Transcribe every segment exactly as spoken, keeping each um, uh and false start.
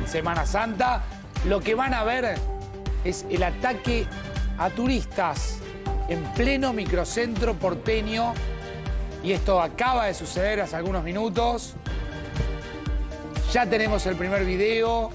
Semana Santa. Lo que van a ver es el ataque a turistas en pleno microcentro porteño. Y esto acaba de suceder hace algunos minutos. Ya tenemos el primer video.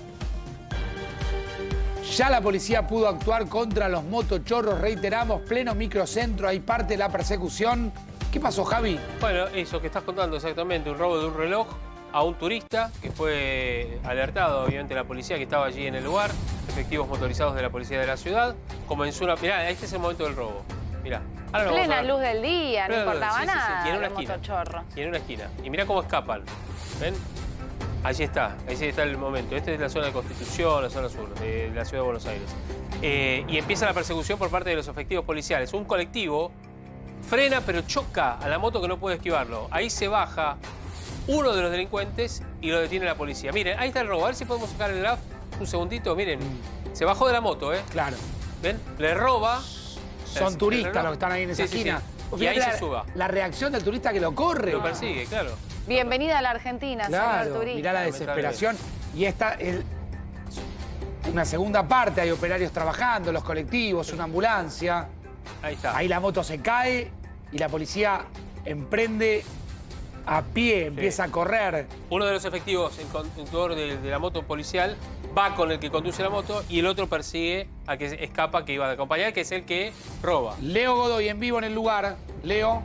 Ya la policía pudo actuar contra los motochorros. Reiteramos, pleno microcentro, hay parte de la persecución. ¿Qué pasó, Javi? Bueno, eso que estás contando exactamente, un robo de un reloj a un turista que fue alertado, obviamente, la policía que estaba allí en el lugar, efectivos motorizados de la policía de la ciudad. Comenzó una... Mirá, este es el momento del robo. Mirá. Ahora plena luz del día, no importaba sí, sí, sí. nada. Y en una los esquina. motochorros. Y en una esquina. Y mirá cómo escapan. ¿Ven? Allí está, allí está el momento. Esta es la zona de Constitución, la zona sur de la ciudad de Buenos Aires. Eh, y empieza la persecución por parte de los efectivos policiales. Un colectivo frena pero choca a la moto que no puede esquivarlo. Ahí se baja uno de los delincuentes y lo detiene la policía. Miren, ahí está el robo. A ver si podemos sacar el graf un segundito. Miren, se bajó de la moto, ¿eh? Claro. ¿Ven? Le roba. Son el, turistas el los que están ahí en esa sí, esquina. Sí, sí. Y ahí la, se suba. La reacción del turista que lo corre. Lo persigue, claro. Bienvenida a la Argentina, claro, señor turista. Mirá la desesperación. Y esta es una segunda parte. Hay operarios trabajando, los colectivos, una ambulancia. Ahí está. Ahí la moto se cae y la policía emprende a pie, empieza sí. a correr. Uno de los efectivos, el conductor de, de la moto policial, va con el que conduce la moto y el otro persigue a que escapa, que iba a acompañar, que es el que roba. Leo Godoy en vivo en el lugar. Leo.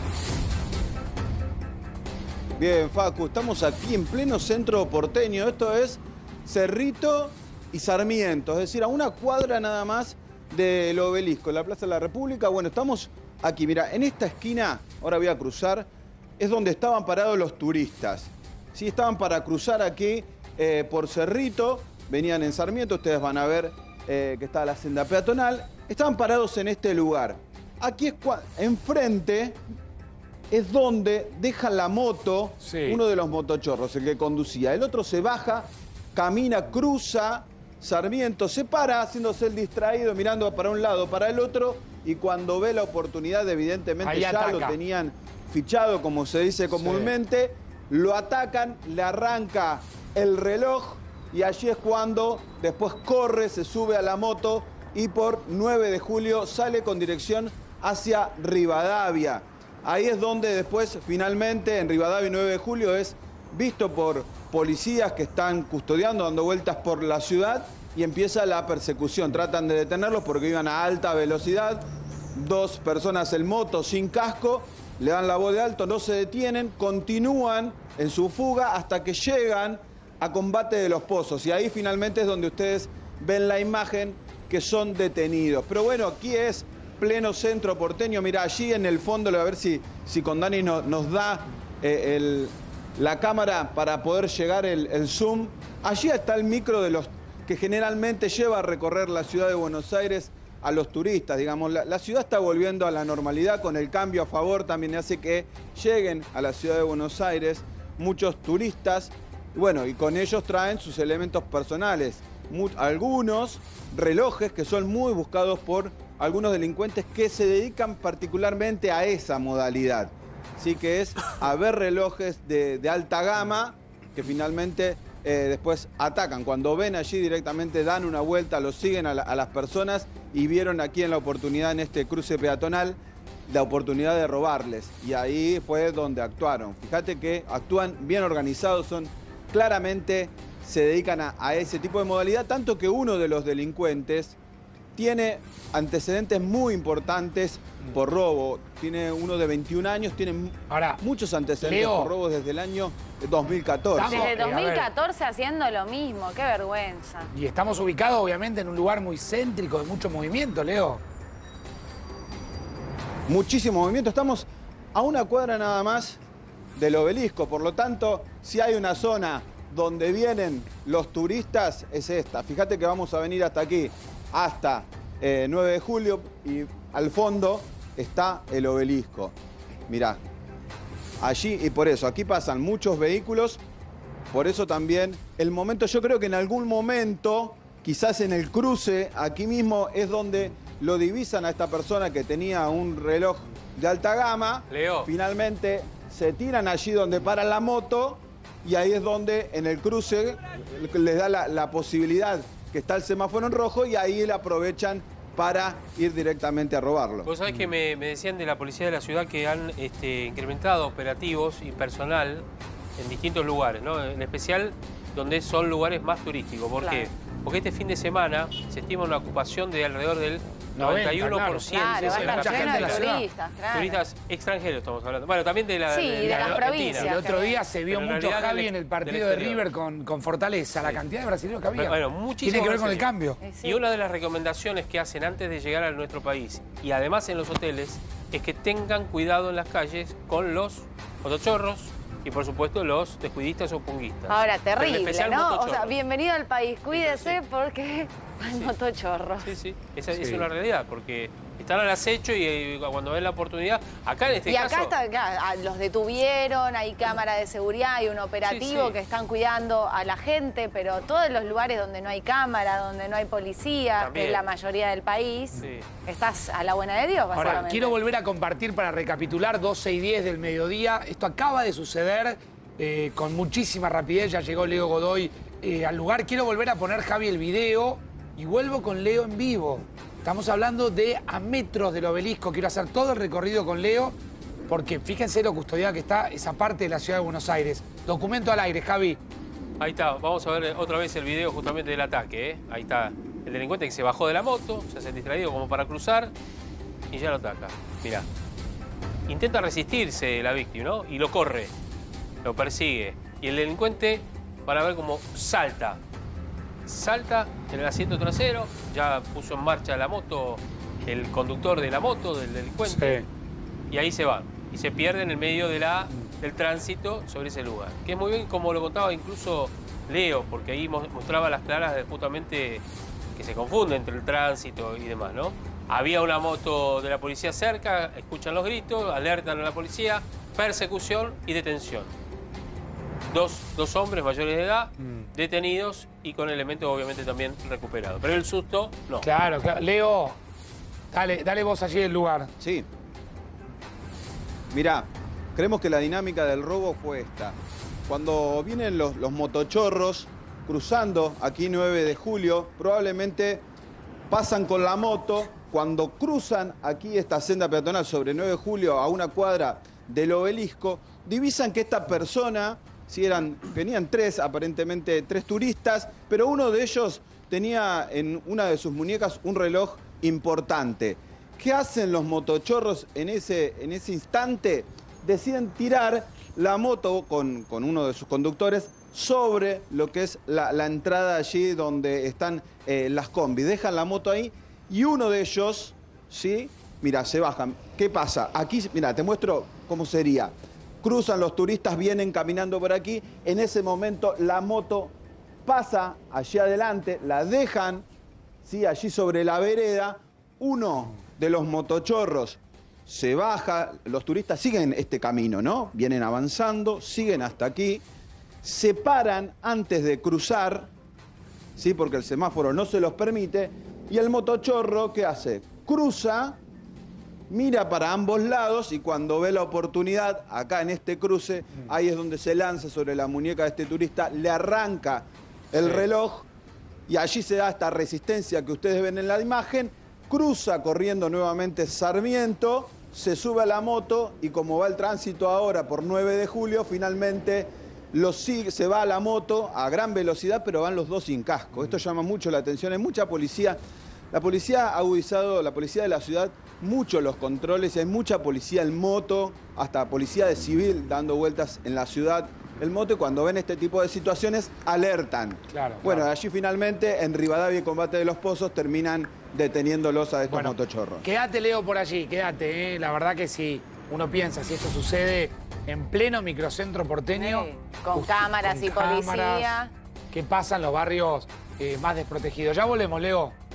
Bien, Facu, estamos aquí en pleno centro porteño. Esto es Cerrito y Sarmiento, es decir, a una cuadra nada más del Obelisco, la Plaza de la República. Bueno, estamos aquí, mira, en esta esquina, ahora voy a cruzar, es donde estaban parados los turistas. Sí, estaban para cruzar aquí eh, por Cerrito, venían en Sarmiento, ustedes van a ver eh, que está la senda peatonal. Estaban parados en este lugar. Aquí es enfrente es donde deja la moto sí. uno de los motochorros, el que conducía. El otro se baja, camina, cruza Sarmiento, se para haciéndose el distraído, mirando para un lado, para el otro, y cuando ve la oportunidad, evidentemente ahí ya ataca. Lo tenían fichado, como se dice comúnmente, sí. lo atacan, le arranca el reloj y allí es cuando después corre, se sube a la moto y por nueve de julio sale con dirección hacia Rivadavia. Ahí es donde después, finalmente, en Rivadavia y nueve de julio, es visto por policías que están custodiando, dando vueltas por la ciudad y empieza la persecución. Tratan de detenerlos porque iban a alta velocidad. Dos personas en moto sin casco, le dan la voz de alto, no se detienen, continúan en su fuga hasta que llegan a Combate de los Pozos. Y ahí finalmente es donde ustedes ven la imagen que son detenidos. Pero bueno, aquí es pleno centro porteño. Mira, allí en el fondo, a ver si, si con Dani no, nos da eh, el, la cámara para poder llegar el, el zoom. Allí está el micro de los que generalmente lleva a recorrer la ciudad de Buenos Aires a los turistas. Digamos, la, la ciudad está volviendo a la normalidad con el cambio a favor. También hace que lleguen a la ciudad de Buenos Aires muchos turistas. Bueno, y con ellos traen sus elementos personales. Muy, algunos relojes que son muy buscados por algunos delincuentes que se dedican particularmente a esa modalidad. Así que es a ver relojes de, de alta gama que finalmente eh, después atacan. Cuando ven allí directamente dan una vuelta, los siguen a, la, a las personas y vieron aquí en la oportunidad, en este cruce peatonal, la oportunidad de robarles. Y ahí fue donde actuaron. Fíjate que actúan bien organizados, son claramente se dedican a, a ese tipo de modalidad, tanto que uno de los delincuentes tiene antecedentes muy importantes por robo. Tiene uno de veintiún años, tiene Ahora, muchos antecedentes Leo, por robo desde el año dos mil catorce. Desde dos mil catorce haciendo lo mismo, qué vergüenza. Y estamos ubicados obviamente en un lugar muy céntrico, de mucho movimiento, Leo. Muchísimo movimiento, estamos a una cuadra nada más del Obelisco, por lo tanto, si hay una zona donde vienen los turistas, es esta. Fíjate que vamos a venir hasta aquí, hasta eh, nueve de julio, y al fondo está el Obelisco. Mirá, allí, y por eso, aquí pasan muchos vehículos, por eso también el momento, yo creo que en algún momento, quizás en el cruce, aquí mismo es donde lo divisan a esta persona que tenía un reloj de alta gama. Leo. Finalmente se tiran allí donde para la moto y ahí es donde en el cruce les da la, la posibilidad que está el semáforo en rojo y ahí le aprovechan para ir directamente a robarlo. Vos sabés que me, me decían de la policía de la ciudad que han este, incrementado operativos y personal en distintos lugares, ¿no? En especial donde son lugares más turísticos. ¿Por Claro. qué? Porque este fin de semana se estima una ocupación de alrededor del noventa y uno por ciento Claro, va a de la estar lleno gente de de la ciudad. turistas, claro. Turistas extranjeros estamos hablando. Bueno, también de la Sí, de la las Argentina. provincias. El otro día se vio Pero en mucho, realidad Javi, del- en el del partido de exterior. River con, con Fortaleza. La cantidad de brasileños que había. Bueno, muchísimo Tiene que ver con el brasileño. cambio. Eh, sí. Y una de las recomendaciones que hacen antes de llegar a nuestro país y además en los hoteles es que tengan cuidado en las calles con los motochorros y por supuesto los descuidistas o punguistas. Ahora, Pero en terrible, especial ¿no? O motochorros. sea, bienvenido al país, cuídese Sí. porque hay Sí. motochorros. Sí, sí, esa es Sí. una realidad porque están al acecho y eh, cuando ven la oportunidad, acá en este Y caso... acá está, acá, ah, los detuvieron, hay cámara de seguridad, hay un operativo Sí, sí. que están cuidando a la gente, pero todos los lugares donde no hay cámara, donde no hay policía, También. que es la mayoría del país, Sí. estás a la buena de Dios, Ahora, básicamente. quiero volver a compartir para recapitular doce y diez del mediodía. Esto acaba de suceder eh, con muchísima rapidez. Ya llegó Leo Godoy eh, al lugar. Quiero volver a poner, Javi, el video y vuelvo con Leo en vivo. Estamos hablando de a metros del obelisco. Quiero hacer todo el recorrido con Leo porque fíjense lo custodiada que está esa parte de la ciudad de Buenos Aires. Documento al aire, Javi. Ahí está, vamos a ver otra vez el video justamente del ataque, ¿eh? Ahí está el delincuente que se bajó de la moto, se hace el distraído como para cruzar y ya lo ataca. Mirá. Intenta resistirse la víctima, ¿no? Y lo corre, lo persigue. Y el delincuente, van a ver cómo salta. Salta en el asiento trasero, ya puso en marcha la moto, el conductor de la moto, del delincuente. Y ahí se va. Y se pierde en el medio de la, del tránsito sobre ese lugar. Que es muy bien como lo contaba incluso Leo, porque ahí mo- mostraba las claras de justamente que se confunde entre el tránsito y demás, ¿no? Había una moto de la policía cerca, escuchan los gritos, alertan a la policía, persecución y detención. Dos, dos hombres mayores de edad, Mm. detenidos y con elementos obviamente también recuperados. Pero el susto, no. Claro, claro. Leo, dale, dale vos allí el lugar. Sí. Mirá, creemos que la dinámica del robo fue esta. Cuando vienen los, los motochorros cruzando aquí nueve de julio, probablemente pasan con la moto. Cuando cruzan aquí esta senda peatonal sobre nueve de julio a una cuadra del obelisco, divisan que esta persona, si eran, venían tres, aparentemente tres turistas, pero uno de ellos tenía en una de sus muñecas un reloj importante. ¿Qué hacen los motochorros en ese, en ese instante? Deciden tirar la moto con, con uno de sus conductores sobre lo que es la, la entrada allí donde están eh, las combis. Dejan la moto ahí y uno de ellos, ¿sí? Mira, se bajan. ¿Qué pasa? Aquí, mira, te muestro cómo sería. Cruzan los turistas, vienen caminando por aquí. En ese momento la moto pasa allí adelante, la dejan, ¿sí? Allí sobre la vereda. Uno de los motochorros se baja, los turistas siguen este camino, ¿no? Vienen avanzando, siguen hasta aquí, se paran antes de cruzar, ¿sí? Porque el semáforo no se los permite, y el motochorro, ¿qué hace? Cruza, mira para ambos lados y cuando ve la oportunidad, acá en este cruce, ahí es donde se lanza sobre la muñeca de este turista, le arranca el Sí. reloj y allí se da esta resistencia que ustedes ven en la imagen, cruza corriendo nuevamente Sarmiento, se sube a la moto y como va el tránsito ahora por nueve de julio, finalmente lo sigue, se va a la moto a gran velocidad, pero van los dos sin casco. Esto llama mucho la atención, hay mucha policía. La policía ha agudizado, la policía de la ciudad, mucho los controles, y hay mucha policía en moto, hasta policía de civil dando vueltas en la ciudad. El moto, y cuando ven este tipo de situaciones, alertan. Claro, Bueno, claro. allí finalmente, en Rivadavia y Combate de los Pozos, terminan deteniéndolos a estos Bueno, motochorros. Quédate, Leo, por allí, quédate. ¿eh? La verdad que si uno piensa, si esto sucede en pleno microcentro porteño... Sí, con justo- cámaras con y cámaras, policía. ¿Qué pasa en los barrios eh, más desprotegidos? Ya volvemos, Leo.